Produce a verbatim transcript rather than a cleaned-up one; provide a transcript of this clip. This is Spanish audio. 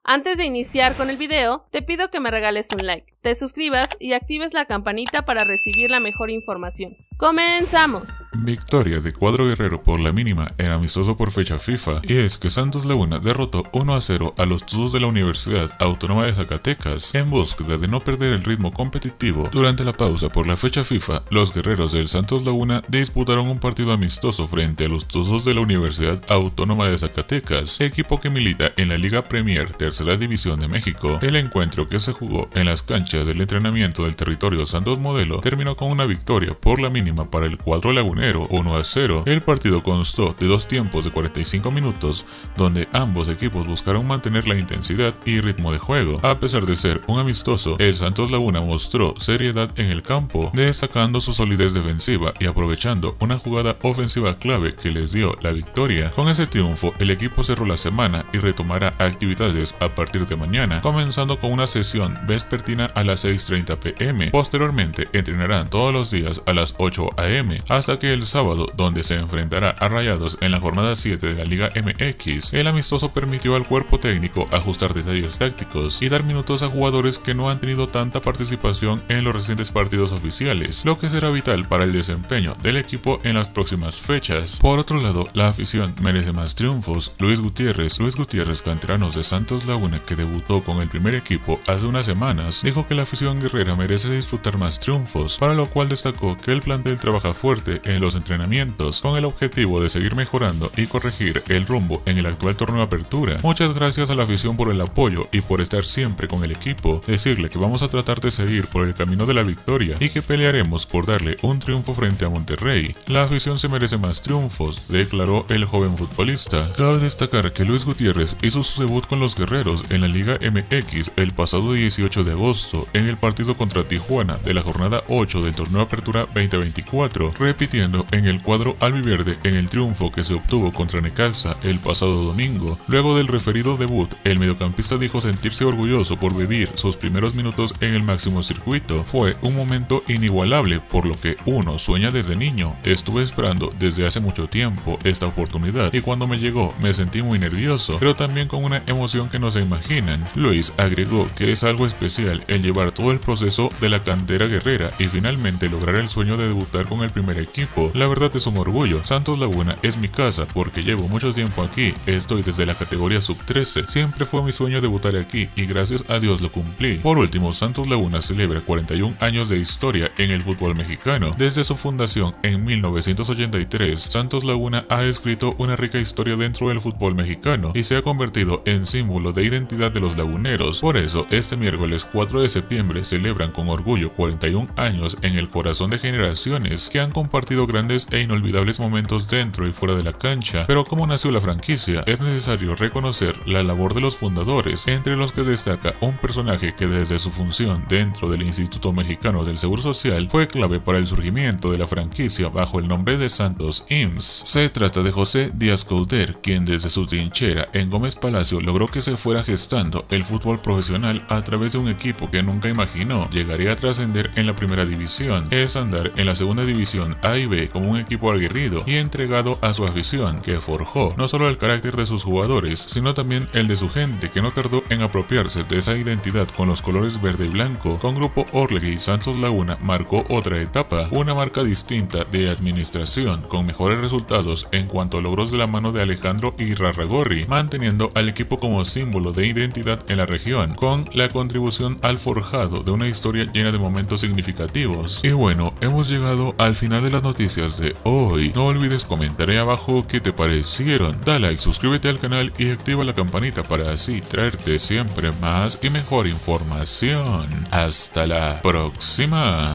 Antes de iniciar con el video, te pido que me regales un like, te suscribas y actives la campanita para recibir la mejor información. ¡Comenzamos! Victoria de cuadro guerrero por la mínima en amistoso por fecha FIFA, y es que Santos Laguna derrotó uno a cero a los Tuzos de la Universidad Autónoma de Zacatecas en búsqueda de no perder el ritmo competitivo. Durante la pausa por la fecha FIFA, los guerreros del Santos Laguna disputaron un partido amistoso frente a los Tuzos de la Universidad Autónoma de Zacatecas, equipo que milita en la Liga Premier Tercera División de México. El encuentro, que se jugó en las canchas del entrenamiento del territorio Santos Modelo, terminó con una victoria por la mínima para el cuadro lagunero, uno a cero. El partido constó de dos tiempos de cuarenta y cinco minutos, donde ambos equipos buscaron mantener la intensidad y ritmo de juego. A pesar de ser un amistoso, el Santos Laguna mostró seriedad en el campo, destacando su solidez defensiva y aprovechando una jugada ofensiva clave que les dio la victoria. Con ese triunfo, el equipo cerró la semana y retomará actividades a partir de mañana, comenzando con una sesión vespertina a las seis treinta p m Posteriormente, entrenarán todos los días a las ocho a m hasta que el sábado, donde se enfrentará a Rayados en la jornada siete de la Liga M X, el amistoso permitió al cuerpo técnico ajustar detalles tácticos y dar minutos a jugadores que no han tenido tanta participación en los recientes partidos oficiales, lo que será vital para el desempeño del equipo en las próximas fechas. Por otro lado, la afición merece más triunfos. Luis Gutiérrez, Luis Gutiérrez, canterano de Santos Laguna, que debutó con el primer equipo hace unas semanas, dijo que la afición guerrera merece disfrutar más triunfos, para lo cual destacó que el plantel trabaja fuerte en los entrenamientos con el objetivo de seguir mejorando y corregir el rumbo en el actual torneo de apertura. Muchas gracias a la afición por el apoyo y por estar siempre con el equipo. Decirle que vamos a tratar de seguir por el camino de la victoria y que pelearemos por darle un triunfo frente a Monterrey. La afición se merece más triunfos, declaró el joven futbolista. Cabe destacar que Luis Gutiérrez hizo su debut con los guerreros en la Liga M X el pasado dieciocho de agosto en el partido contra Tijuana de la jornada ocho del torneo de apertura veinte veinticuatro, repitiendo en el cuadro albiverde en el triunfo que se obtuvo contra Necaxa el pasado domingo. Luego del referido debut, el mediocampista dijo sentirse orgulloso por vivir sus primeros minutos en el máximo circuito. Fue un momento inigualable, por lo que uno sueña desde niño. Estuve esperando desde hace mucho tiempo esta oportunidad y cuando me llegó me sentí muy nervioso, pero también con una emoción que no se imaginan. Luis agregó que es algo especial el llevar todo el proceso de la cantera guerrera y finalmente lograr el sueño de debutar con el primer equipo. La verdad es un orgullo. Santos Laguna es mi casa porque llevo mucho tiempo aquí. Estoy desde la categoría sub trece. Siempre fue mi sueño debutar aquí y gracias a Dios lo cumplí. Por último, Santos Laguna celebra cuarenta y un años de historia en el fútbol mexicano. Desde su fundación en mil novecientos ochenta y tres, Santos Laguna ha escrito una rica historia dentro del fútbol mexicano y se ha convertido en símbolo de identidad de los laguneros. Por eso, este miércoles cuatro de septiembre celebran con orgullo cuarenta y un años en el corazón de generaciones que han compartido grandes e inolvidables momentos dentro y fuera de la cancha. Pero como nació la franquicia, es necesario reconocer la labor de los fundadores, entre los que destaca un personaje que desde su función dentro del Instituto Mexicano del Seguro Social fue clave para el surgimiento de la franquicia bajo el nombre de Santos I M S S. Se trata de José Díaz Couder, quien desde su trinchera en Gómez Palacio logró que se fuera gestando el fútbol profesional a través de un equipo que nunca imaginó llegaría a trascender en la primera división. Es andar en la segunda división A y B como un equipo aguerrido y entregado a su afición, que forjó no solo el carácter de sus jugadores, sino también el de su gente, que no tardó en apropiarse de esa identidad con los colores verde y blanco. Con Grupo Orlegui, Santos Laguna marcó otra etapa, una marca distinta de administración, con mejores resultados en cuanto a logros de la mano de Alejandro Irarrágorri, manteniendo al equipo como símbolo de identidad en la región, con la contribución al forjado de una historia llena de momentos significativos. Y bueno, hemos llegado al final de las noticias de hoy. No olvides comentar ahí abajo qué te parecieron, da like, suscríbete al canal y activa la campanita para así traerte siempre más y mejor información. Hasta la próxima.